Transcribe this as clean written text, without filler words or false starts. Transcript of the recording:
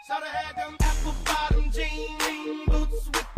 Shoulda had them apple bottom jean boots with